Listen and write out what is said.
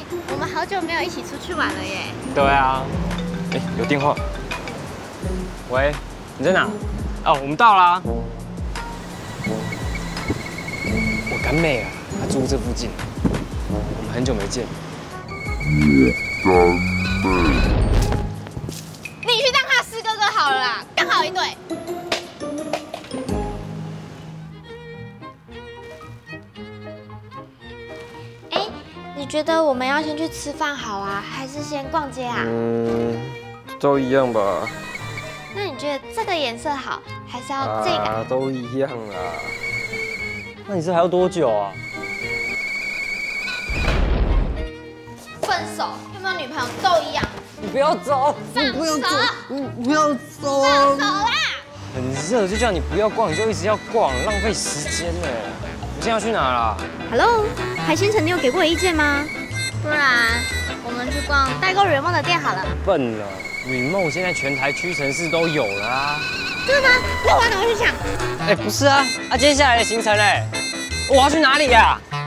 我们好久没有一起出去玩了耶。 对啊。哎，有电话。喂，你在哪？哦，我们到啦。我干妹啊，她住这附近，我们很久没见。 干妹。 你去当他师哥哥好了啦，刚好一对。哎，你觉得我们要先去吃饭好啊，还是先逛街啊？ 都一样吧。 那你觉得这个颜色好，还是要这个？ 都一样啊。那你这还要多久啊？ 分手有没有女朋友都一样。 你不要走， 你不要走， 你不要走啊！ 放手啦！ 很热，就叫你不要逛，你就一直要逛，浪费时间呢。你现在要去哪啦 Hello， 海星辰，你有给过我意见吗？不然我们去逛代购圆梦的店好了。 笨了 ，Remote 现在全台屈臣氏都有了啊。 真的吗？那我要赶快去抢。 哎，不是啊，接下来的行程嘞，我要去哪里呀？